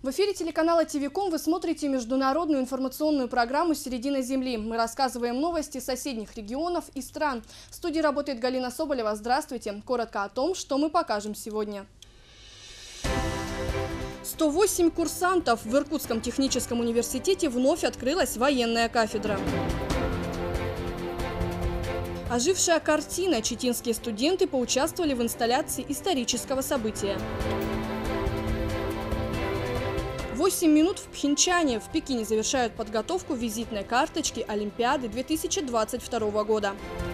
В эфире телеканала ТВ.ком вы смотрите международную информационную программу «Середина Земли». Мы рассказываем новости соседних регионов и стран. В студии работает Галина Соболева. Здравствуйте. Коротко о том, что мы покажем сегодня. 108 курсантов. В Иркутском техническом университете вновь открылась военная кафедра. Ожившая картина. Читинские студенты поучаствовали в инсталляции исторического события. 8 минут в Пхенчхане. В Пекине завершают подготовку визитной карточки Олимпиады 2022 года.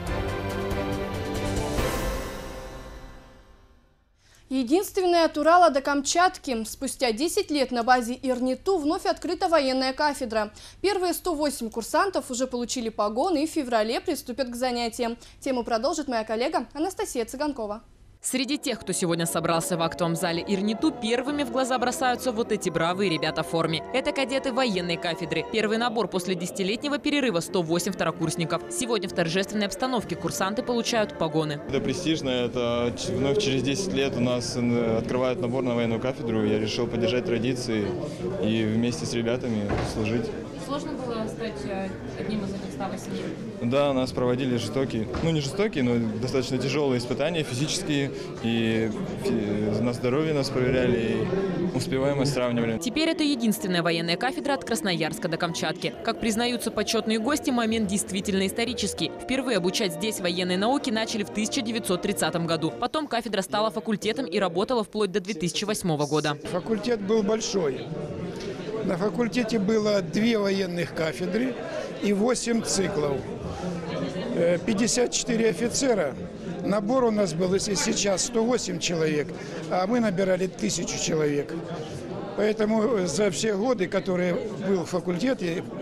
Единственная от Урала до Камчатки. Спустя 10 лет на базе ИРНИТУ вновь открыта военная кафедра. Первые 108 курсантов уже получили погоны и в феврале приступят к занятиям. Тему продолжит моя коллега Анастасия Цыганкова. Среди тех, кто сегодня собрался в актовом зале ИРНИТУ, первыми в глаза бросаются вот эти бравые ребята в форме. Это кадеты военной кафедры. Первый набор после 10-летнего перерыва – 108 второкурсников. Сегодня в торжественной обстановке курсанты получают погоны. Это престижно. Это вновь через 10 лет у нас открывают набор на военную кафедру. Я решил поддержать традиции и вместе с ребятами служить. Сложно было стать одним из этих 108? Да, нас проводили жестокие, не жестокие, но достаточно тяжелые испытания физические. И на здоровье нас проверяли, и успеваемость сравнивали. Теперь это единственная военная кафедра от Красноярска до Камчатки. Как признаются почетные гости, момент действительно исторический. Впервые обучать здесь военной науке начали в 1930 году. Потом кафедра стала факультетом и работала вплоть до 2008 года. Факультет был большой. На факультете было 2 военных кафедры и 8 циклов. 54 офицера. Набор у нас был, если сейчас 108 человек, а мы набирали 1000 человек. Поэтому за все годы, которые был факультет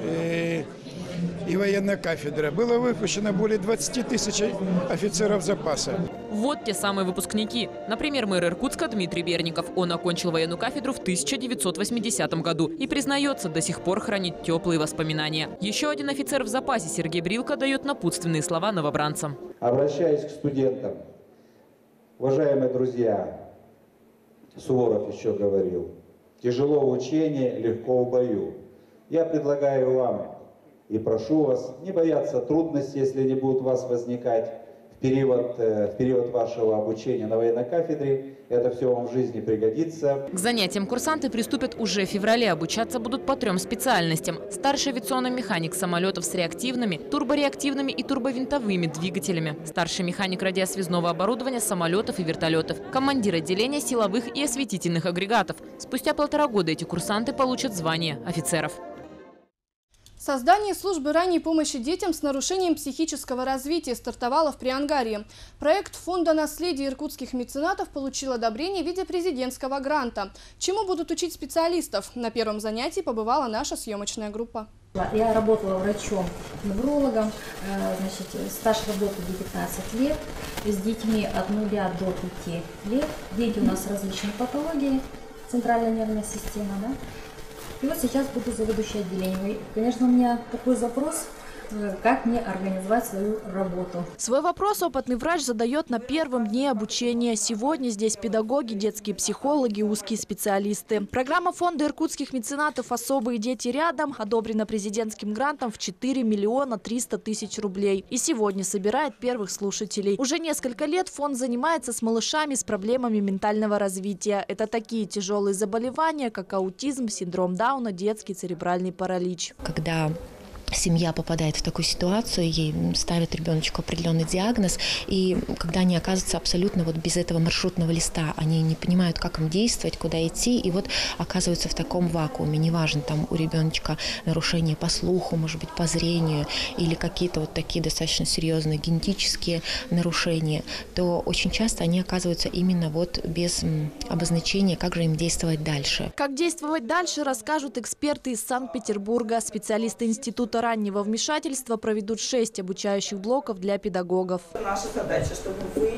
и военная кафедра, было выпущено более 20 тысяч офицеров запаса. Вот те самые выпускники. Например, мэр Иркутска Дмитрий Берников. Он окончил военную кафедру в 1980 году и, признается, до сих пор хранит теплые воспоминания. Еще один офицер в запасе Сергей Брилко дает напутственные слова новобранцам. Обращаясь к студентам, уважаемые друзья, Суворов еще говорил: тяжело в учении, легко в бою. Я предлагаю вам и прошу вас не бояться трудностей, если они будут у вас возникать в период вашего обучения на военной кафедре. Это все вам в жизни пригодится. К занятиям курсанты приступят уже в феврале. Обучаться будут по 3 специальностям. Старший авиационный механик самолетов с реактивными, турбореактивными и турбовинтовыми двигателями. Старший механик радиосвязного оборудования самолетов и вертолетов. Командир отделения силовых и осветительных агрегатов. Спустя 1,5 года эти курсанты получат звание офицеров. Создание службы ранней помощи детям с нарушением психического развития стартовало в Приангарье. Проект Фонда наследия иркутских меценатов получил одобрение в виде президентского гранта. Чему будут учить специалистов? На первом занятии побывала наша съемочная группа. Я работала врачом-неврологом, стаж работы 19 лет, с детьми от 0 до 5 лет. Дети у нас различные патологии, центральная нервная система, да? И вот сейчас буду заведующей отделением. Конечно, у меня такой запрос, как мне организовать свою работу. Свой вопрос опытный врач задает на первом дне обучения. Сегодня здесь педагоги, детские психологи, узкие специалисты. Программа фонда иркутских меценатов «Особые дети рядом» одобрена президентским грантом в 4 300 000 рублей. И сегодня собирает первых слушателей. Уже несколько лет фонд занимается с малышами с проблемами ментального развития. Это такие тяжелые заболевания, как аутизм, синдром Дауна, детский церебральный паралич. Когда семья попадает в такую ситуацию, ей ставят ребеночку определенный диагноз, и когда они оказываются абсолютно без этого маршрутного листа, они не понимают, как им действовать, куда идти, и оказываются в таком вакууме. Неважно, там у ребеночка нарушение по слуху, может быть, по зрению, или какие-то такие достаточно серьезные генетические нарушения, то очень часто они оказываются именно без обозначения, как же им действовать дальше. Как действовать дальше, расскажут эксперты из Санкт-Петербурга. Специалисты Института раннего вмешательства проведут 6 обучающих блоков для педагогов. Наша задача, чтобы вы после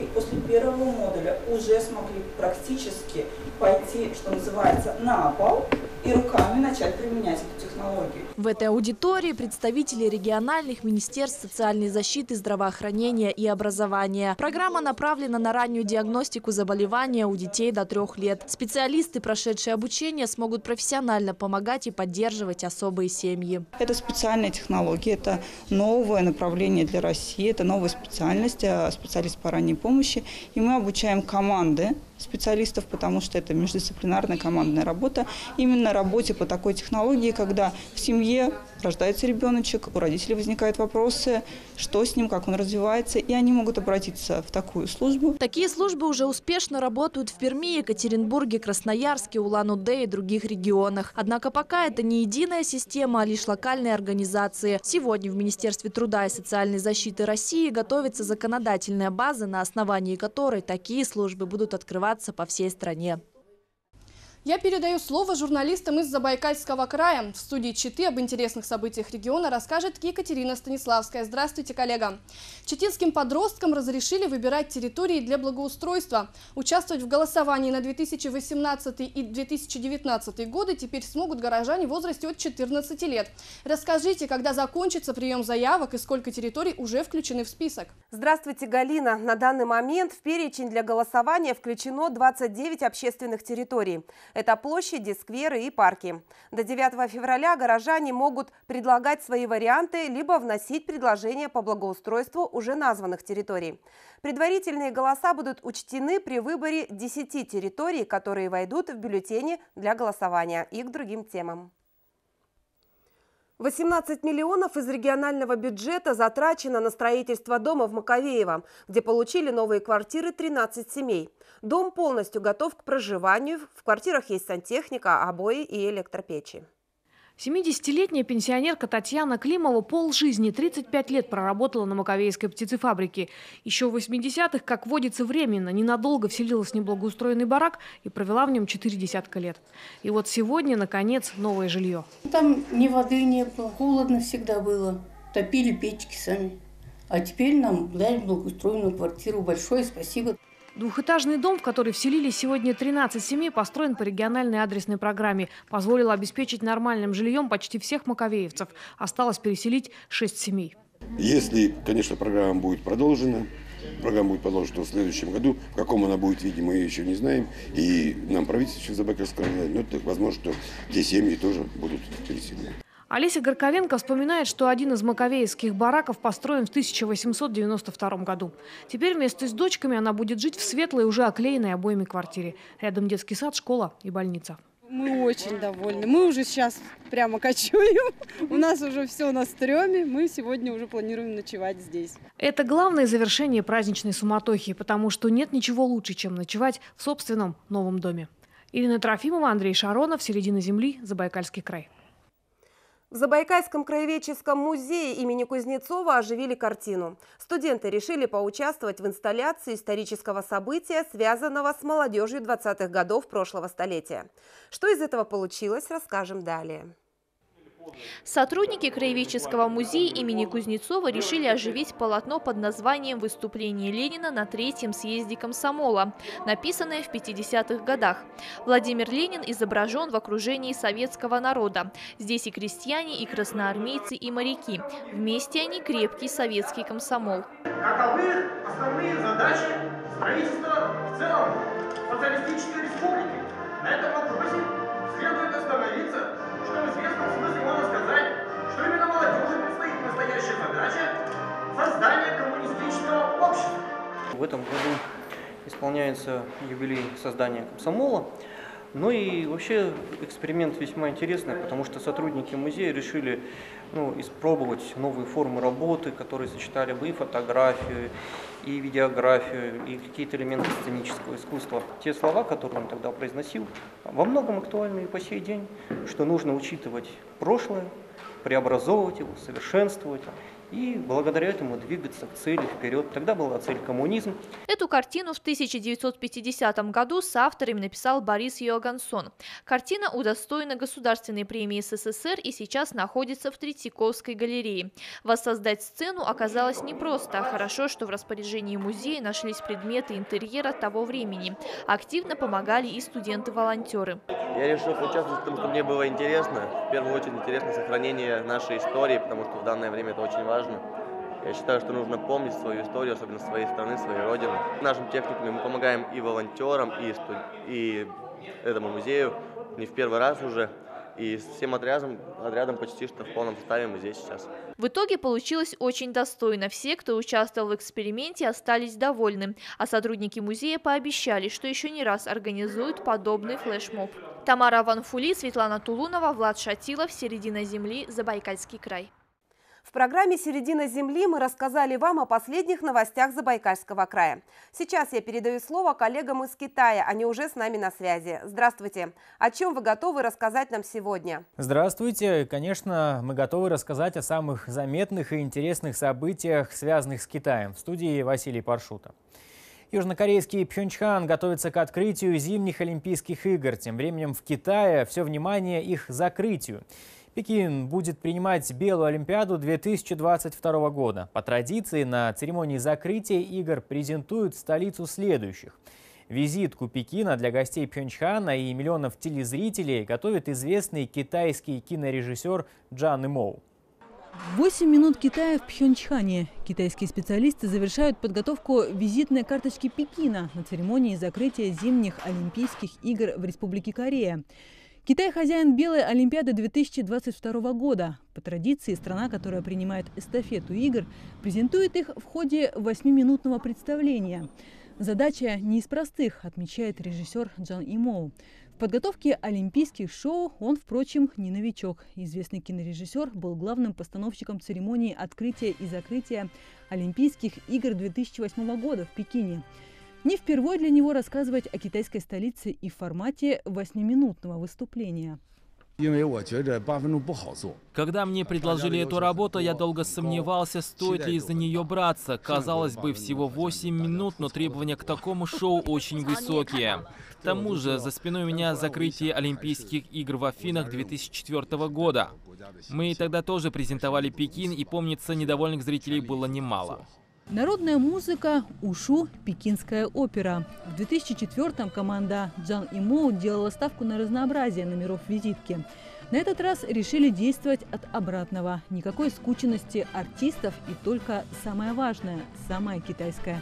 первого модуля уже смогли практически пойти, что называется, на пол и руками начать применять эту технологию. В этой аудитории представители региональных министерств социальной защиты, здравоохранения и образования. Программа направлена на раннюю диагностику заболевания у детей до 3 лет. Специалисты, прошедшие обучение, смогут профессионально помогать и поддерживать особые семьи. Это специальная технология, это новое направление для России, это новая специальность, специалист по ранней помощи. И мы обучаем команды специалистов, потому что это междисциплинарная командная работа, именно работе по такой технологии, когда в семье рождается ребеночек, у родителей возникают вопросы, что с ним, как он развивается, и они могут обратиться в такую службу. Такие службы уже успешно работают в Перми, Екатеринбурге, Красноярске, Улан-Удэ и других регионах. Однако пока это не единая система, а лишь локальные организации. Сегодня в Министерстве труда и социальной защиты России готовится законодательная база, на основании которой такие службы будут открываться по всей стране. Я передаю слово журналистам из Забайкальского края. В студии Читы об интересных событиях региона расскажет Екатерина Станиславская. Здравствуйте, коллега. Читинским подросткам разрешили выбирать территории для благоустройства. Участвовать в голосовании на 2018 и 2019 годы теперь смогут горожане в возрасте от 14 лет. Расскажите, когда закончится прием заявок и сколько территорий уже включены в список? Здравствуйте, Галина. На данный момент в перечень для голосования включено 29 общественных территорий. Это площади, скверы и парки. До 9 февраля горожане могут предлагать свои варианты, либо вносить предложения по благоустройству уже названных территорий. Предварительные голоса будут учтены при выборе 10 территорий, которые войдут в бюллетени для голосования, и к другим темам. 18 миллионов из регионального бюджета затрачено на строительство дома в Маковеево, где получили новые квартиры 13 семей. Дом полностью готов к проживанию, в квартирах есть сантехника, обои и электропечи. 70-летняя пенсионерка Татьяна Климова полжизни, 35 лет проработала на Маковейской птицефабрике. Еще в 80-х, как водится, временно, ненадолго вселилась в неблагоустроенный барак и провела в нем 4 десятка лет. И вот сегодня, наконец, новое жилье. Там ни воды не было, холодно всегда было, топили печки сами. А теперь нам дали благоустроенную квартиру. Большое спасибо. Двухэтажный дом, в который вселились сегодня 13 семей, построен по региональной адресной программе. Позволил обеспечить нормальным жильем почти всех маковеевцев. Осталось переселить 6 семей. Если, конечно, программа будет продолжена в следующем году. В каком она будет виде, мы еще не знаем. И нам правительство Забайкальского края, но это возможно, что те семьи тоже будут переселены. Олеся Горковенко вспоминает, что один из маковеевских бараков построен в 1892 году. Теперь вместе с дочками она будет жить в светлой, уже оклеенной обоями квартире. Рядом детский сад, школа и больница. Мы очень довольны. Мы уже сейчас прямо кочуем. У нас уже все на стреме. Мы сегодня уже планируем ночевать здесь. Это главное завершение праздничной суматохи, потому что нет ничего лучше, чем ночевать в собственном новом доме. Ирина Трофимова, Андрей Шаронов, «Середина земли», Забайкальский край. В Забайкальском краеведческом музее имени Кузнецова оживили картину. Студенты решили поучаствовать в инсталляции исторического события, связанного с молодежью 20-х годов прошлого столетия. Что из этого получилось, расскажем далее. Сотрудники краеведческого музея имени Кузнецова решили оживить полотно под названием «Выступление Ленина на Третьем съезде комсомола», написанное в 50-х годах. Владимир Ленин изображен в окружении советского народа. Здесь и крестьяне, и красноармейцы, и моряки. Вместе они крепкий советский комсомол. Каковы основные задачи правительства в целом социалистической республики? На этом вопросе следует остановиться. Что в известном смысле можно сказать, что именно молодежи предстоит настоящая задача создания коммунистического общества. В этом году исполняется юбилей создания комсомола. Ну и вообще эксперимент весьма интересный, потому что сотрудники музея решили испробовать новые формы работы, которые сочетали бы и фотографию, и видеографию, и какие-то элементы сценического искусства. Те слова, которые он тогда произносил, во многом актуальны и по сей день, что нужно учитывать прошлое, преобразовывать его, совершенствовать и благодаря этому двигаться к цели вперед. Тогда была цель коммунизм. Эту картину в 1950 году с авторами написал Борис Йогансон. Картина удостоена Государственной премии СССР и сейчас находится в Третьяковской галерее. Воссоздать сцену оказалось непросто. Хорошо, что в распоряжении музея нашлись предметы интерьера того времени. Активно помогали и студенты-волонтеры. Я решил поучаствовать, потому что мне было интересно. В первую очередь интересно сохранение нашей истории, потому что в данное время это очень важно. Я считаю, что нужно помнить свою историю, особенно своей страны, своей родины. В нашем техникуме мы помогаем и волонтерам, и этому музею не в первый раз уже. И с всем отрядом почти что в полном составе мы здесь сейчас. В итоге получилось очень достойно. Все, кто участвовал в эксперименте, остались довольны. А сотрудники музея пообещали, что еще не раз организуют подобный флешмоб. Тамара Ванфули, Светлана Тулунова, Влад Шатилов, «Середина земли», Забайкальский край. В программе «Середина земли» мы рассказали вам о последних новостях Забайкальского края. Сейчас я передаю слово коллегам из Китая. Они уже с нами на связи. Здравствуйте. О чем вы готовы рассказать нам сегодня? Здравствуйте. Конечно, мы готовы рассказать о самых заметных и интересных событиях, связанных с Китаем. В студии Василий Паршута. Южнокорейский Пхенчхан готовится к открытию зимних Олимпийских игр. Тем временем в Китае все внимание их закрытию. Пекин будет принимать Белую Олимпиаду 2022 года. По традиции на церемонии закрытия игр презентуют столицу следующих. Визитку Пекина для гостей Пхенчхана и миллионов телезрителей готовит известный китайский кинорежиссер Джан Имоу. 8 минут Китая в Пхенчхане. Китайские специалисты завершают подготовку визитной карточки Пекина на церемонии закрытия зимних Олимпийских игр в Республике Корея. Китай – хозяин Белой Олимпиады 2022 года. По традиции, страна, которая принимает эстафету игр, презентует их в ходе 8-минутного представления. Задача не из простых, отмечает режиссер Джан Имоу. В подготовке олимпийских шоу он, впрочем, не новичок. Известный кинорежиссер был главным постановщиком церемонии открытия и закрытия Олимпийских игр 2008 года в Пекине. Не впервые для него рассказывать о китайской столице и в формате 8-минутного выступления. Когда мне предложили эту работу, я долго сомневался, стоит ли из-за нее браться. Казалось бы, всего 8 минут, но требования к такому шоу очень высокие. К тому же, за спиной у меня закрытие Олимпийских игр в Афинах 2004 года. Мы тогда тоже презентовали Пекин, и, помнится, недовольных зрителей было немало. Народная музыка, ушу, пекинская опера. В 2004-м команда Джан Имоу делала ставку на разнообразие номеров визитки. На этот раз решили действовать от обратного. Никакой скученности артистов и только самое важное – самое китайское.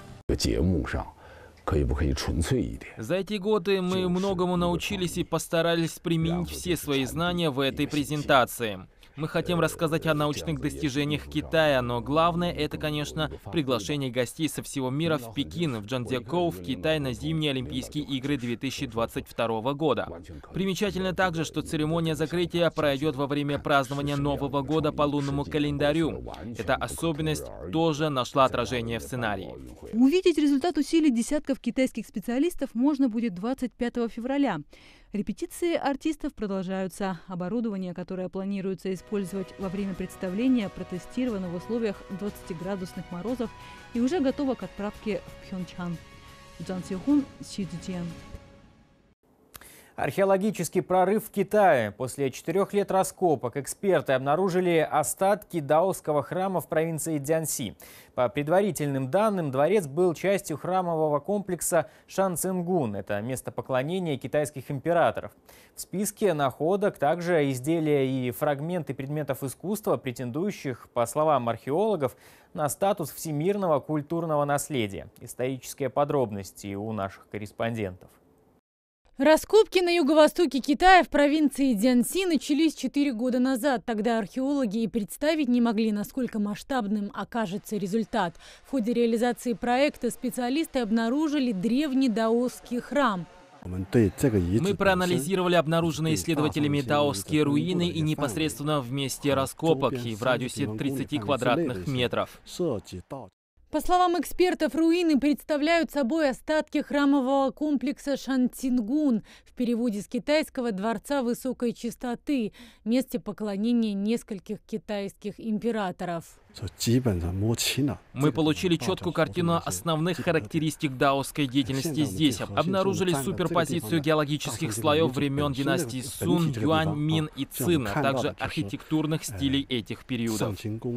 За эти годы мы многому научились и постарались применить все свои знания в этой презентации. Мы хотим рассказать о научных достижениях Китая, но главное это, конечно, приглашение гостей со всего мира в Пекин, в Чжанцзякоу, в Китай на зимние Олимпийские игры 2022 года. Примечательно также, что церемония закрытия пройдет во время празднования Нового года по лунному календарю. Эта особенность тоже нашла отражение в сценарии. Увидеть результат усилий десятков китайских специалистов можно будет 25 февраля. Репетиции артистов продолжаются. Оборудование, которое планируется использовать во время представления, протестировано в условиях 20-градусных морозов и уже готово к отправке в Пхенчхан. Джан Сихун, Сидзян. Археологический прорыв в Китае. После 4 лет раскопок эксперты обнаружили остатки даосского храма в провинции Цзянси. По предварительным данным, дворец был частью храмового комплекса Шанцзэнгун. Это место поклонения китайских императоров. В списке находок также изделия и фрагменты предметов искусства, претендующих, по словам археологов, на статус всемирного культурного наследия. Исторические подробности у наших корреспондентов. Раскопки на юго-востоке Китая в провинции Цзянси начались 4 года назад. Тогда археологи и представить не могли, насколько масштабным окажется результат. В ходе реализации проекта специалисты обнаружили древний даосский храм. Мы проанализировали обнаруженные исследователями даосские руины и непосредственно в месте раскопок и в радиусе 30 квадратных метров. По словам экспертов, руины представляют собой остатки храмового комплекса Шантингун, в переводе с китайского «дворца высокой чистоты», месте поклонения нескольких китайских императоров. Мы получили четкую картину основных характеристик даосской деятельности здесь. Обнаружили суперпозицию геологических слоев времен династий Сун, Юань, Мин и Цин, а также архитектурных стилей этих периодов.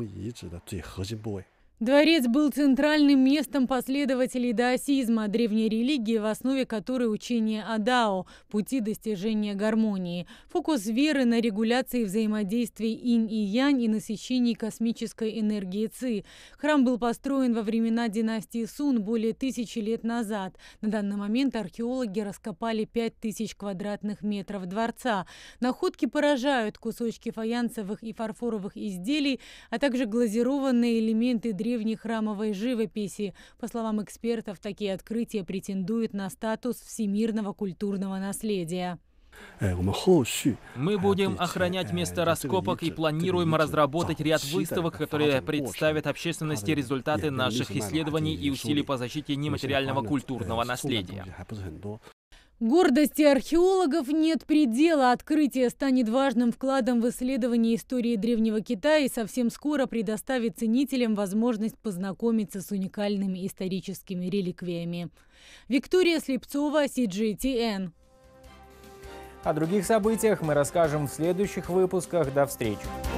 Дворец был центральным местом последователей даосизма, древней религии, в основе которой учение о Дао – пути достижения гармонии. Фокус веры на регуляции взаимодействий инь и янь и насыщении космической энергии Ци. Храм был построен во времена династии Сун более 1000 лет назад. На данный момент археологи раскопали 5000 квадратных метров дворца. Находки поражают: кусочки фаянсовых и фарфоровых изделий, а также глазированные элементы древней храмовой живописи. По словам экспертов, такие открытия претендуют на статус всемирного культурного наследия. Мы будем охранять место раскопок и планируем разработать ряд выставок, которые представят общественности результаты наших исследований и усилий по защите нематериального культурного наследия. Гордости археологов нет предела. Открытие станет важным вкладом в исследование истории Древнего Китая и совсем скоро предоставит ценителям возможность познакомиться с уникальными историческими реликвиями. Виктория Слепцова, CGTN. О других событиях мы расскажем в следующих выпусках. До встречи!